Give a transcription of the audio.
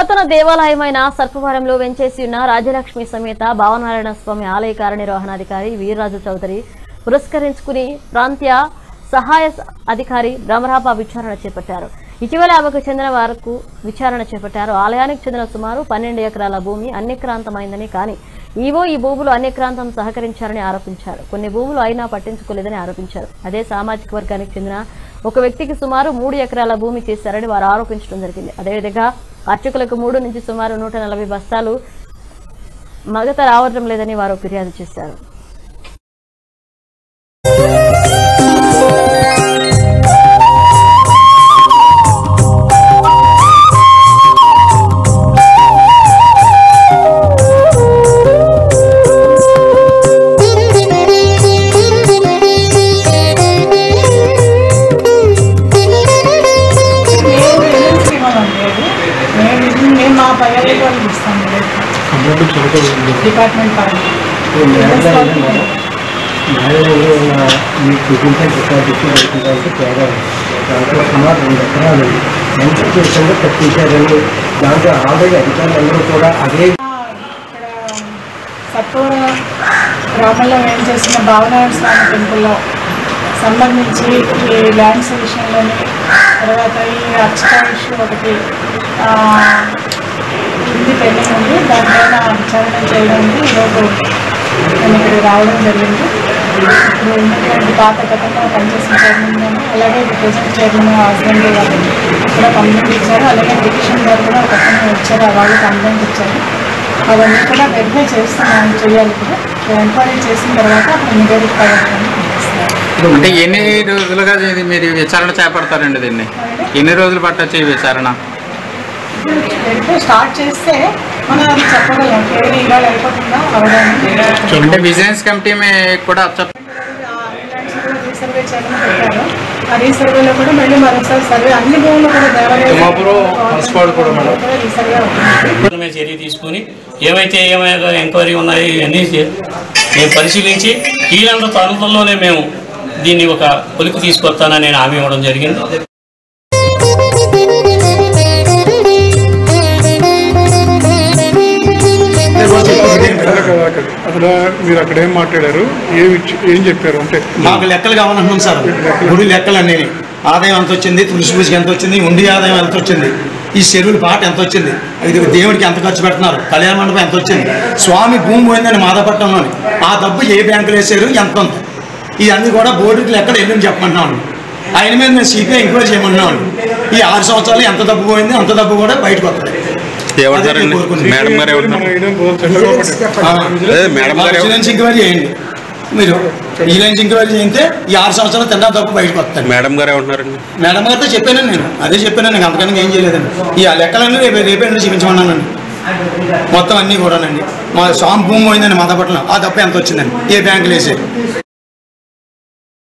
పురాతన దేవాలయమైన సర్పవరంలో వెంచేసి ఉన్న రాజలక్ష్మి సమేత భావనారాయణ స్వామి ఆలయ కార్యనిర్వహణాధికారి వీర్రాజు చౌదరి పురస్కరించుకుని ప్రాంతీయ సహాయ అధికారి భ్రమరాప విచారణ చేపట్టారు. ఇటీవల ఆమెకు చెందిన వారికి విచారణ చేపట్టారు. ఆలయానికి చెందిన సుమారు 12 ఎకరాల భూమి అన్యక్రాంతమైందని, కానీ ఈవో ఈ భూములు అన్యక్రాంతం సహకరించారని ఆరోపించారు. కొన్ని భూములు అయినా పట్టించుకోలేదని ఆరోపించారు. అదే సామాజిక వర్గానికి చెందిన ఒక వ్యక్తికి సుమారు 3 ఎకరాల భూమి చేశారని వారు ఆరోపించడం జరిగింది. అదేవిధంగా అర్చకులకు 3 నుంచి సుమారు 140 బస్తాలు మగత రావడం లేదని వారు ఫిర్యాదు చేశారు. డిపార్ట్మెంట్ దాంట్లో సుమారు 2 ఎకరాలు మంచి దేశంగా కట్టించారని దాంట్లో ఆల్రెడీ అధికారులందరూ కూడా అదే సత్వర గ్రామంలో ఏం చేసిన భావనారాయణ స్వామి టెంపుల్లో సంబంధించి ఈ ల్యాండ్స్ విషయంలోని తర్వాత ఈ అర్చక ఇష్యూ ఒకటి ఇది పెండింగ్ ఉంది. దానిపైన విచారణ చేయడానికి ఈరోజు నేను ఇక్కడ రావడం జరిగింది. ఇప్పుడు ఉన్నటువంటి పాత గతంలో పనిచేసిన చైర్మన్ గారు, అలాగే ప్రజెంట్ చైర్మన్ హస్బెండ్ గారు కూడా కంప్లైంట్ ఇచ్చారు. అలాగే డివిజన్ గారు కూడా ఒక వచ్చారు, వాళ్ళు కంప్లైంట్ ఇచ్చారు. అవన్నీ కూడా వెరిఫై చేస్తున్నాను, చేయాలి కూడా. ఎంక్వైరీ చేసిన తర్వాత అప్పుడు నివేదిక అంటే ఎన్ని రోజులుగా మీరు విచారణ చేపడతారండి? దీన్ని ఎన్ని రోజులు పట్టొచ్చు ఈ విచారణ? స్టార్ట్ చేస్తే మనం అది చెప్పగలం. ఏది ఇవాళ అయిపోతుందా అవడానికి అంటే విజిలెన్స్ కమిటీ కూడా రీసర్వే చేయడం పెట్టారు. ఆ రీసర్వేలో కూడా మళ్ళీ మరోసారి సర్వే అన్ని భూములు కూడా దేవాలయం రీసర్వే అవుతుంది. చర్య తీసుకుని ఏమైతే ఎంక్వైరీ ఉన్నాయో ఇవన్నీ మేము పరిశీలించి కీలంత తరుణంలోనే మేము దీన్ని ఒక కొలికి తీసుకొస్తానని నేను హామీ ఇవ్వడం జరిగింది. అసలు మీరు అక్కడ ఏం మాట్లాడారు, ఏం చెప్పారు? అంటే మాకు లెక్కలు కావాలంటున్నాం సార్. గుడి లెక్కలు అన్నీ ఆదాయం ఎంత వచ్చింది, తులసి పూజకి ఎంత వచ్చింది, ఉండి ఆదాయం ఎంత వచ్చింది, ఈ చెరువుల పాట ఎంత వచ్చింది, ఇది దేవుడికి ఎంత ఖర్చు పెడుతున్నారు, కళ్యాణ మండపం ఎంత వచ్చింది, స్వామి భూమి పోయిందని మాధవపట్నంలోని ఆ డబ్బు ఏ బ్యాంకులు వేసారు, ఎంత ఉంది, ఇవన్నీ కూడా బోర్డుకి లెక్కలు ఎన్ని చెప్పమంటున్నాను. ఆయన మీద మేము సిపిఐ ఎంక్వైరీ చేయమంటున్నాను. ఈ 6 సంవత్సరాలు ఎంత డబ్బు పోయింది, అంత డబ్బు కూడా బయటకు వస్తుంది. విజిలెన్స్ ఎంక్వైరీ చేయండి మీరు. విజిలెన్స్ ఎంక్వైరీ చేస్తే ఈ 6 సంవత్సరాలు తిన్నా తప్పు బయటకు వస్తాను. మేడం గారు ఏమంటున్నారండి? మేడం గారితో చెప్పానండి, నేను అదే చెప్పానండి. నాకు అంతకన్నా ఏం చేయలేదండి. ఈ లెక్కలన్నీ రేపే చూపించమన్నానండి. మొత్తం అన్నీ కూడానండి. మా స్వామి భూమి పోయిందండి మాధవపట్నం, ఆ తప్ప ఎంత వచ్చిందండి, ఏ బ్యాంకులు వేసారు.